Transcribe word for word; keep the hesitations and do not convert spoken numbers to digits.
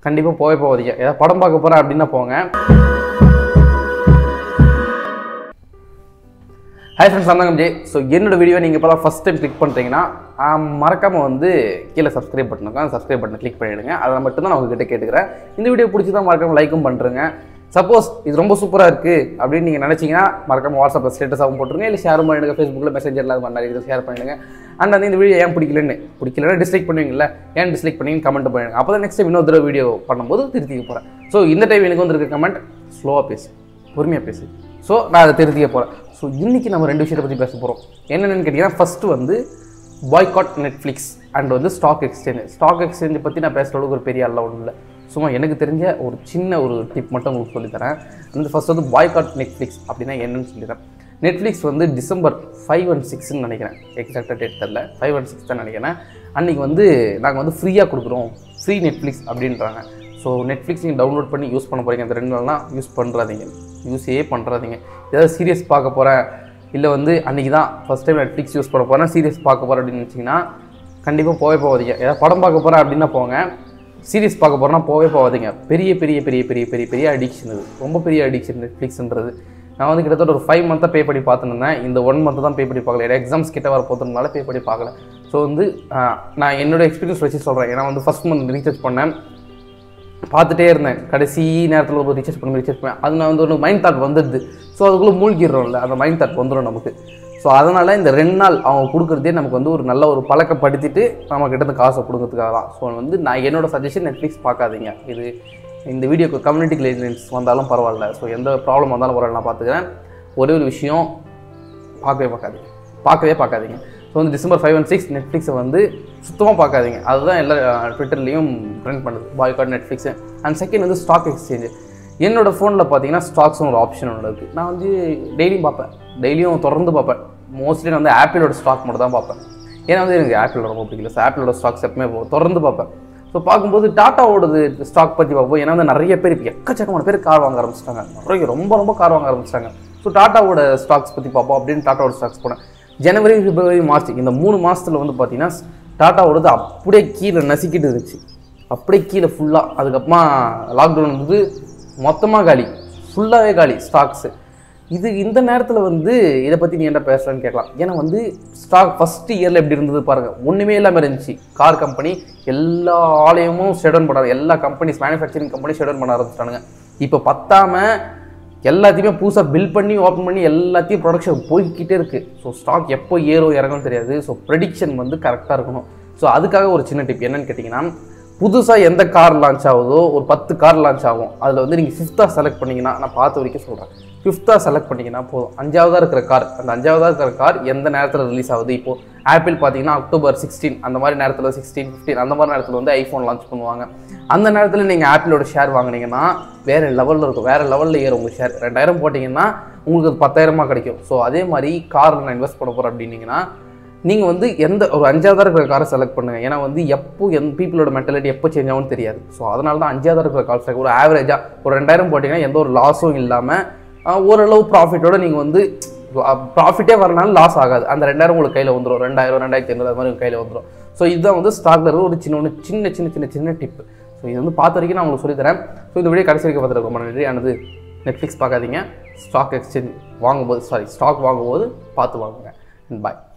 கண்டிப்பாக போகவே போகாதீங்க. ஏதாவது படம் பார்க்க போகிறேன் அப்படின்னா போங்க. ஹாய் ஃப்ரெண்ட்ஸ், நான் ஜே. ஸோ என்னோட வீடியோ நீங்கள் இப்போ தான் ஃபஸ்ட் டைம் கிளிக் பண்ணுறீங்கன்னா மறக்காமல் வந்து கீழே சப்ஸ்கிரைப் பட்டன் இருக்கும், அந்த சப்ஸ்கிரைப் பட்டனை கிளிக் பண்ணிவிடுங்க. அதை மட்டும் தான் நான் உங்ககிட்ட கேட்டுக்கிறேன். இந்த வீடியோ பிடிச்சி தான் மறக்காமல் லைக்கும் பண்ணுறேங்க. சப்போஸ் இது ரொம்ப சூப்பராக இருக்குது அப்படின்னு நீங்கள் நினச்சிங்கன்னா மறக்காமல் வாட்ஸ்அப்பில் ஸ்டேட்டஸாகவும் போட்டுருங்க, இல்லை ஷேர் பண்ணிவிடுங்க, ஃபேஸ்புக்கில் மெசேஜரில் அது மாதிரி நிறைய ஷேர் பண்ணிவிடுங்க. அண்ட் வந்து இந்த வீடியோ ஏன் பிடிக்கலன்னு பிடிக்கலன்னா டிஸ்லைக் பண்ணுவீங்களா, ஏன் டிஸ்லைக் பண்ணி கமெண்ட் பண்ணிடுங்க. அப்போ தான் நெக்ஸ்ட் டைம் இன்னொரு தடவை வீடியோ பண்ணும்போது திருத்திக்க போகிறேன். ஸோ இந்த டைம் எனக்கு வந்துருக்க கமெண்ட் ஸ்லோவாக பேசு, பொறுமையாக பேசு. ஸோ நான் அதை திருத்திக்க போகிறேன். ஸோ இன்றைக்கி நம்ம ரெண்டு விஷயத்தை பற்றி பேச போகிறோம். என்னென்னு கேட்டிங்கன்னா, ஃபஸ்ட்டு வந்து பாய்காட் நெட்ஃப்ளிக்ஸ் அண்ட் வந்து ஸ்டாக் எக்ஸ்சேஞ்ச். ஸ்டாக் எக்ஸ்சேஞ்சை பற்றி நான் பேசுகிற அளவுக்கு ஒரு பெரிய அல்ல ஒன்றும் இல்லை. சும்மா எனக்கு தெரிஞ்ச ஒரு சின்ன ஒரு டிப் மட்டும் உங்களுக்கு சொல்லித்தரேன். அந்த ஃபஸ்ட் வந்து பாய்காட் நெட்ஃப்ளிக்ஸ் அப்படின்னா என்னென்னு சொல்லித்தரேன். நெட்ஃப்ளிக்ஸ் வந்து டிசம்பர் ஃபைவ் அண்ட் சிக்ஸ்ன்னு நினைக்கிறேன், எக்ஸாக்டாக டேட் தெரில, ஃபைவ் அண்ட் சிக்ஸ் தான் நினைக்கிறேன். அன்றைக்கி வந்து நாங்கள் வந்து ஃப்ரீயாக கொடுக்குறோம், ஃப்ரீ நெட்ஃப்ளிக்ஸ் அப்படின்றாங்க. ஸோ நெட்ஃப்ளிக்ஸ் நீங்கள் டவுன்லோட் பண்ணி யூஸ் பண்ண போகிறீங்க. அந்த ரெண்டு நாள்லாம் யூஸ் பண்ணுறாதீங்க, யூஸே பண்ணுறாதீங்க. ஏதாவது சீரியஸ் பார்க்க போகிறேன், இல்லை வந்து அன்றைக்கி தான் ஃபஸ்ட் டைம் நெட்ஃப்ளிக்ஸ் யூஸ் பண்ண போகிறேன், சீரியஸ் பார்க்க போகிறேன் அப்படின்னு நினச்சிங்கன்னா கண்டிப்பாக போகவே போகாதீங்க. ஏதாவது படம் பார்க்க போகிறேன் அப்படின்னா போங்க. சீரியஸ் பார்க்க போகிறேன்னா போகவே போகாதீங்க. பெரிய பெரிய பெரிய பெரிய பெரிய பெரிய அடிக்ஷன், இது ரொம்ப பெரிய அடிக்ஷன் நெட்ஃப்ளிக்ஸ்ன்றது. நான் வந்து கிட்டத்தட்ட ஒரு ஃபைவ் மந்த்தாக பே பண்ணி பார்த்துருந்தேன். இந்த ஒன் மந்த்து தான் பே பண்ணி பார்க்கல, ஏன்னா எக்ஸாம்ஸ் கிட்ட வர போகிறதுனால பே பண்ணி பார்க்கல. ஸோ வந்து நான் என்னோடய எக்ஸ்பீரியன்ஸ் வச்சு சொல்கிறேன். ஏன்னா வந்து ஃபஸ்ட் மந்த் ரீசார்ஜ் பண்ணேன், பார்த்துட்டே இருந்தேன். கடைசி நேரத்தில் ஒரு ரீசார்ஜ் பண்ணி ரீசார்ஜ் பண்ணேன். அது நான் வந்து ஒரு மைண்ட் தாட் வந்துடுது. ஸோ அதுக்குள்ளே மூழ்கிடுறோம்ல, அந்த மைண்ட் தாட் வந்துடும் நமக்கு. ஸோ அதனால் இந்த ரெண்டு நாள் அவங்க கொடுக்குறதே நமக்கு வந்து ஒரு நல்ல ஒரு பழக்கப்படுத்திட்டு நம்ம கிட்ட காசை கொடுக்கறதுக்காக தான். ஸோ வந்து நான் என்னோட சஜஷன், நெட்ஃப்ளிக்ஸ் பார்க்காதீங்க. இது இந்த வீடியோக்கு கம்யூனிட்டி கைட்லைன்ஸ் வந்தாலும் பரவாயில்ல, ஸோ எந்த ப்ராப்ளம் வந்தாலும் பரவாயில்ல, நான் பார்த்துக்கிறேன். ஒரே ஒரு விஷயம், பார்க்கவே பார்க்காதீங்க, பார்க்கவே பார்க்காதீங்க. ஸோ வந்து டிசம்பர் ஃபைவ் அண்ட் சிக்ஸ் நெட்ஃப்ளிக்ஸை வந்து சுத்தமாக பார்க்காதீங்க. அதுதான் எல்லா ட்விட்டர்லேயும் ட்ரெண்ட் பண்ணுது, பாய்காட் நெட்ஃப்ளிக்ஸு. அண்ட் செகண்ட் வந்து ஸ்டாக் எக்ஸ்சேஞ்சு. என்னோடய ஃபோனில் பார்த்தீங்கன்னா ஸ்டாக்ஸ்னு ஒரு ஆப்ஷன் ஒன்று இருக்குது. நான் வந்து டெய்லியும் பார்ப்பேன், டெய்லியும் தொடர்ந்து பார்ப்பேன். மோஸ்ட்லி நான் வந்து ஆப்பிளோட ஸ்டாக் மட்டும் தான் பார்ப்பேன். ஏன்னா வந்து எனக்கு ஆப்பிளோட ரொம்ப பிடிக்கல. ஸோ ஆப்பிளோட ஸ்டாக்ஸ் எப்பவுமே தொடர்ந்து பார்ப்பேன். ஸோ பார்க்கும்போது டாட்டாவோடது ஸ்டாக் பற்றி பார்ப்போம். ஏன்னா வந்து நிறைய பேர் இப்போ எக்கச்சக்கமான பேர் கார் வாங்க ஆரம்பிச்சிட்டாங்க, நிறைய ரொம்ப ரொம்ப கார் வாங்க ஆரம்பிச்சிட்டாங்க. ஸோ டாட்டாவோட ஸ்டாக்ஸ் பற்றி பார்ப்போம் அப்படின்னு டாட்டாவோட ஸ்டாக்ஸ் போனேன். ஜனவரி, பிப்ரவரி, மார்ச் இந்த மூணு மாதத்தில் வந்து பார்த்தீங்கன்னா டாட்டாவோடது அப்படியே கீழே நசிக்கிட்டு இருந்துச்சு, அப்படியே கீழே ஃபுல்லாக. அதுக்கப்புறமா லாக்டவுன் வந்து மொத்தமாக காலி, ஃபுல்லாகவே காலி ஸ்டாக்ஸு. இது இந்த நேரத்தில் வந்து இதை பற்றி நீ என்ன பேசுகிறேன்னு கேட்கலாம். ஏன்னா வந்து ஸ்டாக் ஃபஸ்ட்டு இயரில் எப்படி இருந்தது பாருங்கள், ஒன்றுமே இல்லாமல் இருந்துச்சு. கார் கம்பெனி எல்லா ஆலயமும் ஷெடவுன் பண்ணாது, எல்லா கம்பெனிஸ் மேனுஃபேக்சரிங் கம்பெனி ஷெடவுன் பண்ண ஆரம்பிச்சிட்டானுங்க. இப்போ பத்தாமல் எல்லாத்தையுமே புதுசாக பில் பண்ணி ஓப்பன் பண்ணி எல்லாத்தையும் ப்ரொடக்ஷன் போய்கிட்டே இருக்குது. ஸோ ஸ்டாக் எப்போ ஏறோ இறங்கும்னு தெரியாது. ஸோ ப்ரெடிக்ஷன் வந்து கரெக்டாக இருக்கணும். ஸோ அதுக்காக ஒரு சின்ன டிப் என்னென்னு கேட்டிங்கன்னா, புதுசாக எந்த கார் லான்ச் ஆகுதோ ஒரு பத்து கார் லான்ச் ஆகும். அதில் வந்து நீங்கள் ஃபிஃப்த்தாக செலக்ட் பண்ணிங்கன்னா, நான் பார்த்த வரைக்கும் சொல்கிறேன், ஃபிஃப்த்தாக செலக்ட் பண்ணிங்கன்னா போதும். அஞ்சாவதாக இருக்கிற கார், அந்த அஞ்சாவதாக இருக்கிற கார் எந்த நேரத்தில் ரிலீஸ் ஆகுது. இப்போது ஆப்பிள் பார்த்தீங்கன்னா அக்டோபர் சிக்ஸ்டீன் அந்த மாதிரி நேரத்தில், சிக்ஸ்டீன் ஃபிஃப்டீன் அந்த மாதிரி நேரத்தில் வந்து ஐஃபோன் லான்ச் பண்ணுவாங்க. அந்த நேரத்தில் நீங்கள் ஆப்பிளோட ஷேர் வாங்கினீங்கன்னா வேறு லெவலில் இருக்கும், வேறு லெவலில் ஏறும் உங்கள் ஷேர். ரெண்டாயிரம் போட்டிங்கன்னா உங்களுக்கு அது பத்தாயிரமாக கிடைக்கும். ஸோ அதே மாதிரி காரில் நான் இன்வெஸ்ட் பண்ண போகிறேன் அப்படின்னீங்கன்னா நீங்கள் வந்து எந்த ஒரு அஞ்சாவதாக இருக்கிற காரை செலக்ட் பண்ணுங்கள். ஏன்னா வந்து எப்போ எந்த பீப்புளோட மென்டாலிட்டி எப்போ சேஞ்ச் ஆகும்னு தெரியாது. ஸோ அதனால தான் அஞ்சாவதாக இருக்கிற கார் செலக்ட். ஒரு ஆவரேஜாக ஒரு ரெண்டாயிரம் போட்டிங்கன்னா எந்த ஒரு லாஸும் இல்லாமல் ஓரளவு ப்ராஃபிட்டோட நீங்கள் வந்து ப்ராஃபிட்டே வரனாலும் லாஸ் ஆகாது. அந்த ரெண்டாயிரம் உங்களுக்கு கையில் வந்துடும், ரெண்டாயிரம் ரெண்டாயிரத்தி ஐநூறு அது மாதிரி உங்கள் கையில் வந்துடும். ஸோ இதுதான் வந்து ஸ்டாக்ல இருக்கிற ஒரு சின்ன ஒன்று சின்ன சின்ன சின்ன சின்ன டிப். ஸோ இது வந்து பார்த்த வரைக்கும் நான் உங்களுக்கு சொல்லித்தரேன். ஸோ இந்த வீடியோ கடைசி வரைக்கும் பார்த்துட்டு ரொம்ப நன்றி. ஆனது நெட்ஃப்ளிக்ஸ் பார்க்காதீங்க, ஸ்டாக் எக்ஸ்சேஞ்ச் வாங்கும்போது சாரி ஸ்டாக் வாங்கும்போது பார்த்து வாங்குங்க. பாய்.